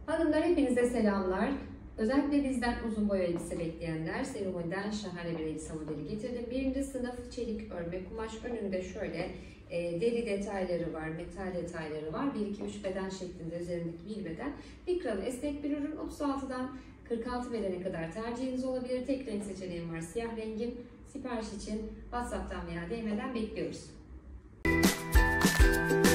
Hanımlar hepinize selamlar. Özellikle bizden uzun boy elbise bekleyenler Serumo'dan şahane bir elbise modeli getirdim. Birinci sınıf çelik örme kumaş, önünde şöyle deri detayları var, metal detayları var. 1, 2, 3 beden şeklinde üzerindeki bir beden. Likralı esnek bir ürün. 36'dan 46 bedene kadar tercihiniz olabilir. Tek renk seçeneğim var, siyah rengim. Sipariş için WhatsApp'tan veya DM'den bekliyoruz.